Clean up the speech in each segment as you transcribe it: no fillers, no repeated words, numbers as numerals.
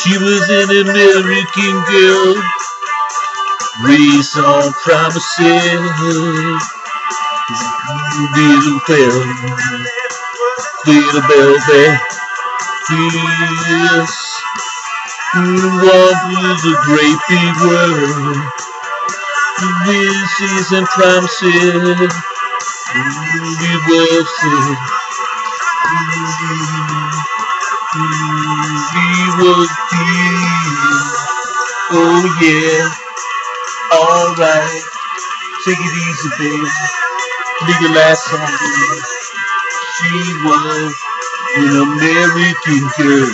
She was an American girl, raised on promises. Little bell, yes. What was a great big world? Wishes and promises. We will sing. We will be. Oh yeah. Alright. Take it easy, baby. Make it last song. She was an American girl.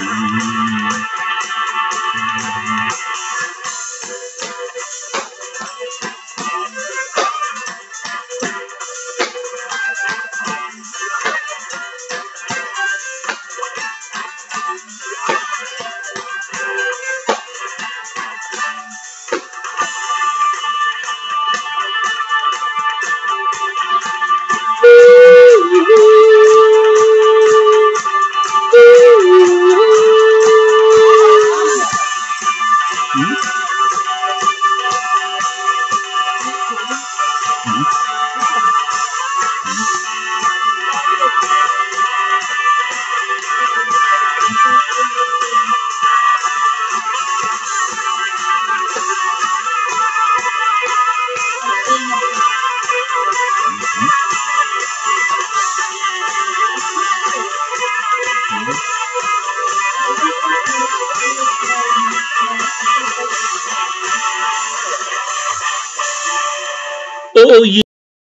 Oh yeah.